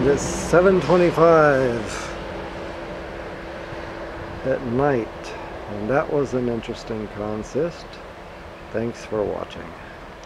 and it's 7:25 at night, and that was an interesting consist. Thanks for watching.